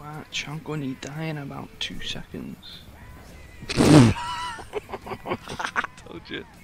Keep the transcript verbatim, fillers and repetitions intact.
Watch, I'm gonna die in about two seconds. Told you.